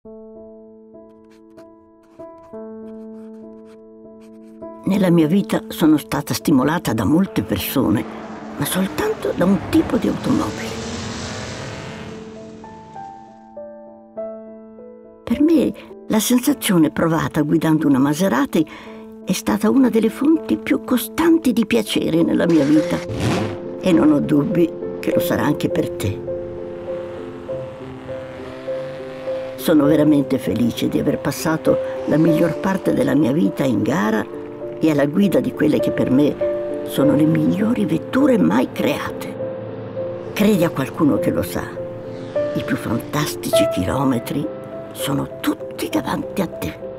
Nella mia vita sono stata stimolata da molte persone, ma soltanto da un tipo di automobile. Per me la sensazione provata guidando una Maserati è stata una delle fonti più costanti di piacere nella mia vita e non ho dubbi che lo sarà anche per te. Sono veramente felice di aver passato la miglior parte della mia vita in gara e alla guida di quelle che per me sono le migliori vetture mai create. Credi a qualcuno che lo sa, i più fantastici chilometri sono tutti davanti a te.